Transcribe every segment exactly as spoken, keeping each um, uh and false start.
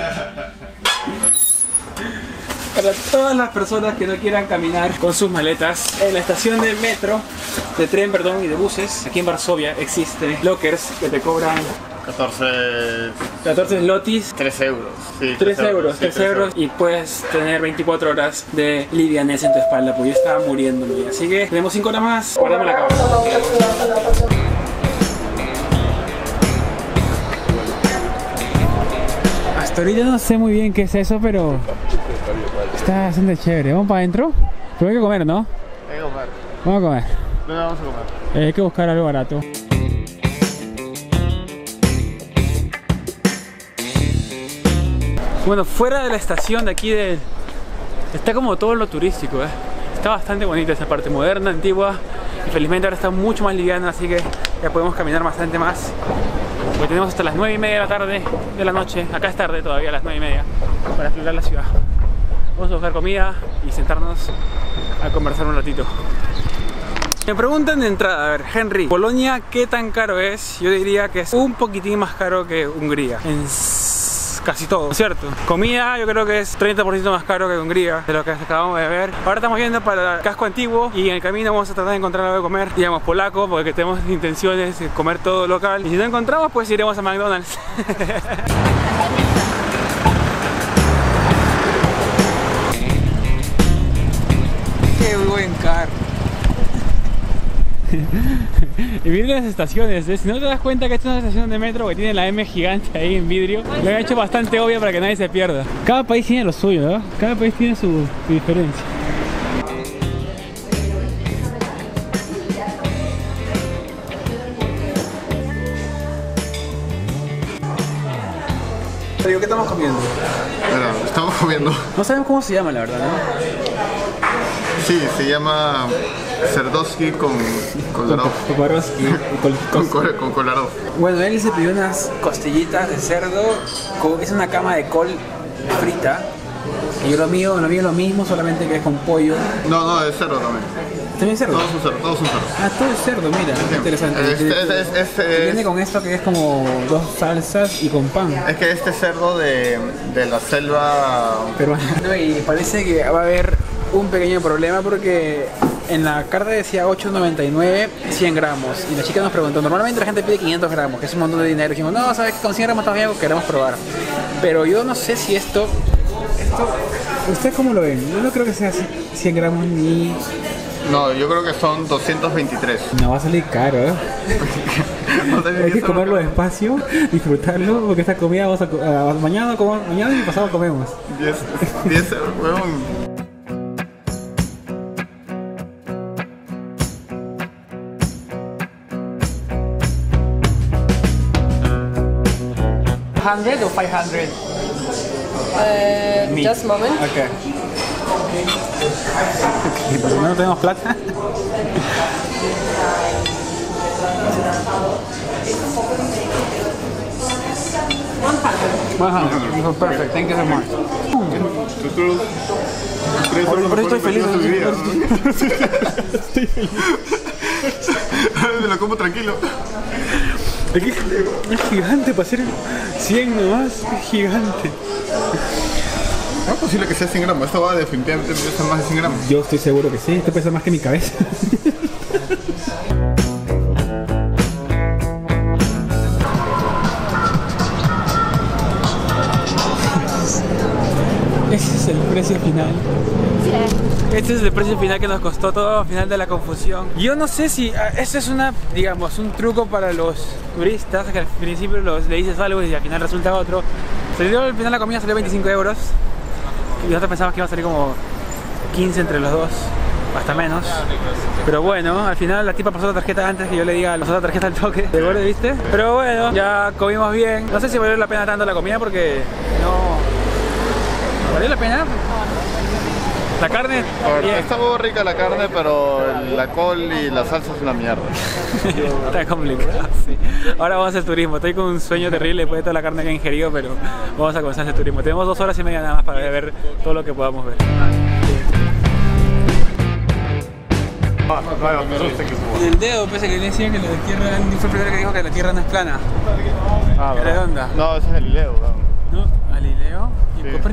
Para todas las personas que no quieran caminar con sus maletas, en la estación de metro, de tren, perdón, y de buses, aquí en Varsovia existen lockers que te cobran catorce zlotys, tres euros. Sí, tres euros, tres euros, y puedes tener veinticuatro horas de livianez en tu espalda, porque yo estaba muriéndome. Así que tenemos cinco horas más, guardame la cámara. Hasta ahorita no sé muy bien qué es eso, pero está bastante chévere. ¿Vamos para adentro? Pero hay que comer, ¿no? Hay que comer. Vamos a comer. ¿Dónde vamos a comer? Eh, hay que buscar algo barato. Bueno, fuera de la estación de aquí de... está como todo lo turístico, ¿eh? Está bastante bonita esa parte, moderna, antigua. Y felizmente ahora está mucho más liviana, así que ya podemos caminar bastante más. Porque tenemos hasta las nueve y media de la tarde, de la noche, acá es tarde todavía, a las nueve y media, para explorar la ciudad. Vamos a buscar comida y sentarnos a conversar un ratito. Me preguntan de entrada, a ver, Henry, Polonia, ¿qué tan caro es? Yo diría que es un poquitín más caro que Hungría, en casi todo, ¿cierto? Comida yo creo que es treinta por ciento más caro que Hungría, de lo que acabamos de ver. Ahora estamos yendo para el casco antiguo y en el camino vamos a tratar de encontrar algo de comer, digamos polaco, porque tenemos intenciones de comer todo local. Y si no encontramos, pues iremos a McDonald's. Qué buen carro. Y miren las estaciones, ¿eh? Si no te das cuenta que esta es una estación de metro que tiene la M gigante ahí en vidrio, lo han hecho bastante obvio para que nadie se pierda. Cada país tiene lo suyo, ¿no? Cada país tiene su, su diferencia. ¿Qué estamos comiendo? Bueno, estamos comiendo. No sabemos cómo se llama, la verdad, ¿no? Sí, se llama Serdowski con Kolarov. Con, con, con, con Kolarov. Bueno, él se pidió unas costillitas de cerdo, con, es una cama de col frita. Y yo lo mío, lo mío es lo mismo, solamente que es con pollo. No, no, es cerdo también. ¿También es cerdo? Todos son cerdo, todos son cerdo. Ah, todo es cerdo, mira, Sí. interesante. Este, este, este, este Viene es, con esto que es como dos salsas y con pan. es que este cerdo de, de la selva... Pero y parece que va a haber un pequeño problema porque en la carta decía ocho noventa y nueve, cien gramos. Y la chica nos preguntó, normalmente la gente pide quinientos gramos, que es un montón de dinero. Y dijimos, no, sabes que con cien gramos está bien, queremos probar. Pero yo no sé si esto, esto, ¿ustedes cómo lo ven? Yo no creo que sea cien gramos ni... No, yo creo que son doscientos veintitrés. No va a salir caro, ¿eh? No sé, Hay que eso comerlo lo que- despacio, disfrutarlo, porque esta comida vamos a, a mañana, como, mañana y pasado comemos. diez, diez euros, weón. ¿cien o quinientos? Uh, just a moment. Ok. ¿Y por qué no tenemos plata? cien. Perfect, thank you so much. Por eso estoy feliz. Estoy feliz. Me lo como tranquilo. Es que es gigante para ser cien nomás, es gigante. No es posible que sea cien gramos, esto va definitivamente pesa más de cien gramos. Yo estoy seguro que sí, esto pesa más que mi cabeza. Ese es el precio final. Este es el precio final que nos costó todo al final de la confusión. Yo no sé si esto es una, digamos, un truco para los turistas, que al principio los, le dices algo y al final resulta otro. Salió, al final la comida salió veinticinco euros y nosotros pensamos que iba a salir como quince entre los dos, hasta menos. Pero bueno, al final la tipa pasó la tarjeta antes que yo le diga pasó la tarjeta al toque. ¿De acuerdo, viste? Pero bueno, ya comimos bien. No sé si valió la pena tanto la comida porque no... ¿Valió la pena? La carne, bien. Está muy rica la carne, pero la col y la salsa es una mierda. Está complicado, sí. Ahora vamos a hacer turismo. Estoy con un sueño terrible después de toda la carne que he ingerido, pero vamos a comenzar a hacer turismo. Tenemos dos horas y media nada más para ver todo lo que podamos ver. En el dedo, pese que le decían que la tierra, fue el primero que dijo que la tierra no es plana. Ah, es redonda. No, ese es Galileo, ¿No? ¿Galileo?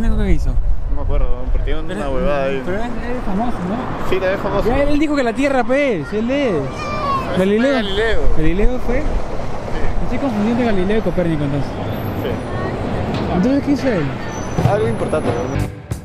Copérnico qué hizo? No me acuerdo, pero tiene una Pero- huevada ahí. Pero él es famoso, ¿no? Sí, también es famoso. Ya, él dijo que la Tierra, pues, él es. Galileo. Galileo. Galileo fue. Estoy confundiendo Galileo y Copérnico entonces. Sí. Entonces, ¿qué hizo él? Algo importante, ¿verdad?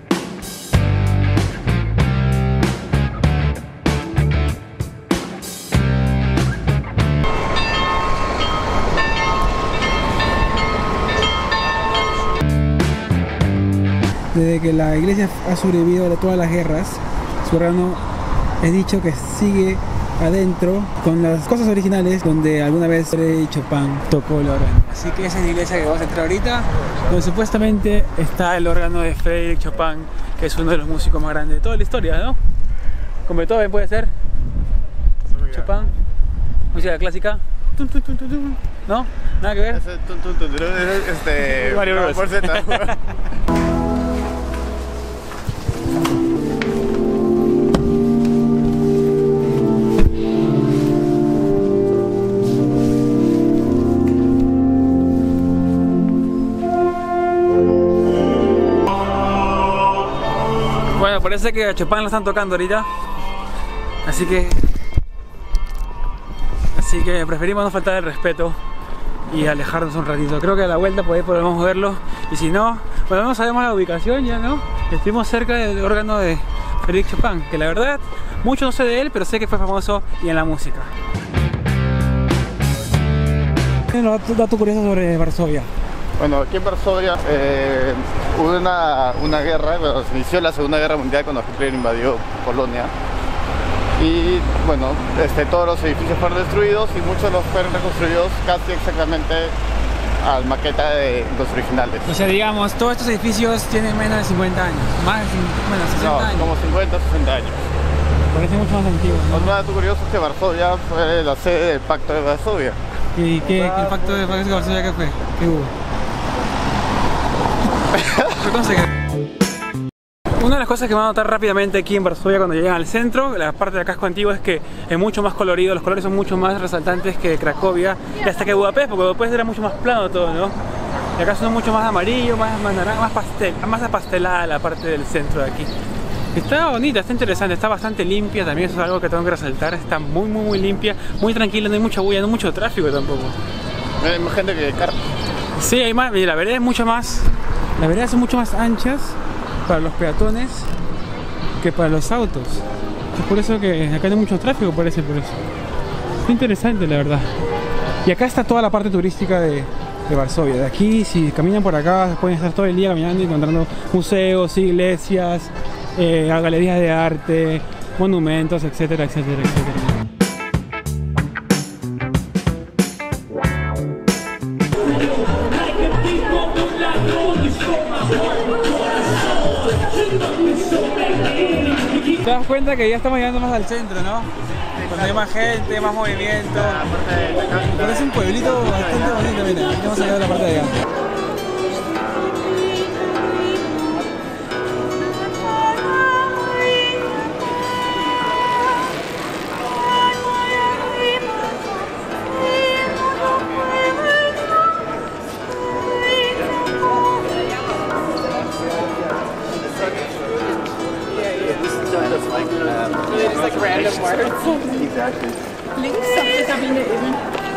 Desde que la iglesia ha sobrevivido a todas las guerras, su órgano es dicho que sigue adentro con las cosas originales donde alguna vez Frédéric Chopin tocó el órgano. Así que esa es la iglesia que vamos a entrar ahorita, donde supuestamente está el órgano de Frédéric Chopin, que es uno de los músicos más grandes de toda la historia, ¿no? Como Beethoven puede ser. Chopin, música clásica. Tum, tum, tum, tum, tum. ¿No? Nada que ver. Ese tun, tun, tun, tun, es este. Mario Bros. Por Z. Bueno, parece que a Chopin lo están tocando ahorita. Así que... Así que preferimos no faltar el respeto y alejarnos un ratito. Creo que a la vuelta por ahí podemos verlo. Y si no, bueno, no sabemos la ubicación ya, ¿no? Estuvimos cerca del órgano de Frédéric Chopin, que la verdad, mucho no sé de él, pero sé que fue famoso y en la música. Un dato curioso sobre Varsovia. Bueno, aquí en Varsovia eh, hubo una, una guerra, bueno, se inició la Segunda Guerra Mundial cuando Hitler invadió Polonia. Y bueno, este, todos los edificios fueron destruidos y muchos de los fueron reconstruidos casi exactamente a la maqueta de los originales. O sea, digamos, todos estos edificios tienen menos de cincuenta años, más de bueno, sesenta No, años. como cincuenta, sesenta años. Parece mucho más antiguo, ¿no? Otro dato curioso es que Varsovia fue la sede del Pacto de Varsovia. ¿Y qué, el pacto de Varsovia qué fue? ¿Qué hubo? ¿Qué conseguí? Una de las cosas que van a notar rápidamente aquí en Varsovia cuando llegan al centro, la parte del casco antiguo, es que es mucho más colorido, los colores son mucho más resaltantes que Cracovia y hasta que Budapest, porque Budapest era mucho más plano todo, ¿no? Y acá son mucho más amarillo, más, más naranja, más pastel, más apastelada la parte del centro de aquí. Está bonita, está interesante, está bastante limpia, también eso es algo que tengo que resaltar, está muy muy muy limpia, muy tranquila, no hay mucha bulla, no hay mucho tráfico tampoco. Hay más gente que carros. Sí, hay más, la vereda es mucho más, las veredas son mucho más anchas para los peatones que para los autos. Es por eso que acá no hay mucho tráfico, parece por eso. Está interesante la verdad. Y acá está toda la parte turística de, de Varsovia. De aquí, si caminan por acá, pueden estar todo el día caminando y encontrando museos, iglesias, eh, galerías de arte, monumentos, etcétera, etcétera, etcétera. Te das cuenta que ya estamos llegando más al centro, ¿no? Cuando hay más gente, más movimiento. Parece un pueblito bastante bonito, mira. Vamos a llegar a la parte de allá. Just like random words. Exactly. Links auf der Kabine eben.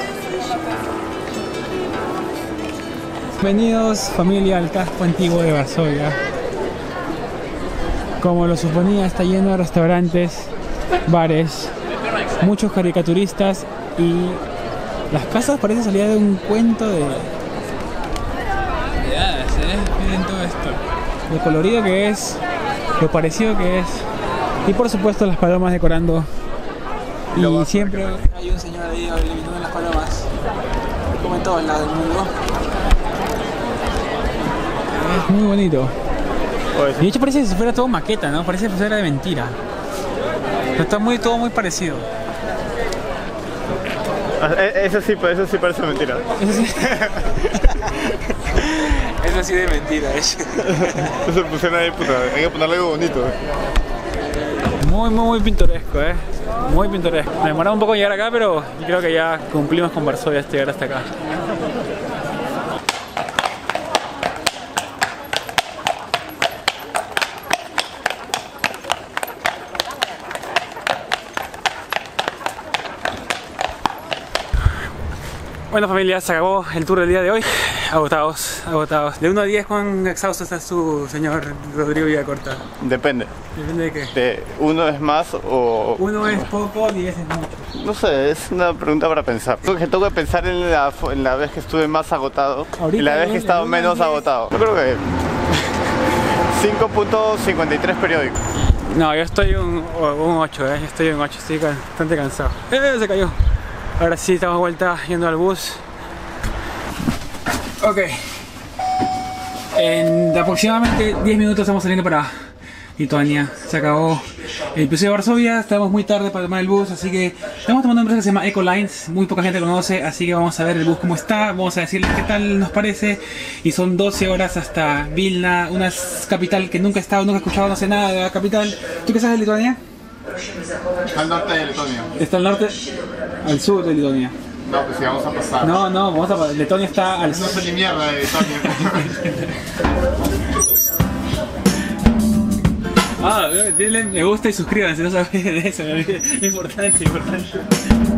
Bienvenidos familia al casco antiguo de Varsovia. Como lo suponía, está lleno de restaurantes, bares, muchos caricaturistas y las casas parecen salir de un cuento de... de hadas, ¿eh? Miren todo esto. Lo colorido que es, lo parecido que es y por supuesto las palomas decorando. Y siempre hay un señor ahí eliminando las palomas, como en todos lados del mundo. Es muy bonito. Y de hecho parece que si fuera todo maqueta, ¿no? Parece que fuera de mentira. Pero está muy, todo muy parecido. Eso sí, eso sí parece mentira. Eso sí. Eso sí de mentira, eso. Eso pusieron ahí, puta, hay que ponerle algo bonito. Muy, muy, muy pintoresco, ¿eh? Muy pintoresco. Me demoraba un poco en llegar acá, pero creo que ya cumplimos con Varsovia hasta llegar hasta acá. Bueno familia, se acabó el tour del día de hoy. Agotados, agotados. De uno a diez, ¿cuán exhausto está su señor Rodrigo Villacorta? Depende. ¿Depende de qué? De uno es más o... Uno es poco y diez es mucho. No sé, es una pregunta para pensar. Creo que tengo que pensar en la, en la vez que estuve más agotado Ahorita, y la vez que he estado menos agotado. Yo creo que cinco punto cincuenta y tres periódicos. No, yo estoy un, un ocho, eh. Yo estoy un ocho, estoy bastante cansado. ¡Eh! Se cayó. Ahora sí, estamos de vuelta yendo al bus. Ok. En aproximadamente diez minutos estamos saliendo para Lituania. Se acabó el episodio de Varsovia. Estamos muy tarde para tomar el bus, así que estamos tomando una empresa que se llama Ecolines. Muy poca gente lo conoce, así que vamos a ver el bus cómo está. Vamos a decirles qué tal nos parece. Y son doce horas hasta Vilna, una capital que nunca he estado, nunca he escuchado, no sé nada de la capital. ¿Tú qué sabes de Lituania? Al norte de Letonia. Está al norte, al sur de Lituania. No, pues sí, vamos a pasar. No, no, vamos a pasar. Letonia está al No sur. sé ni mierda de Letonia. Ah, denle me gusta y suscríbanse, no saben de eso, es importante, importante.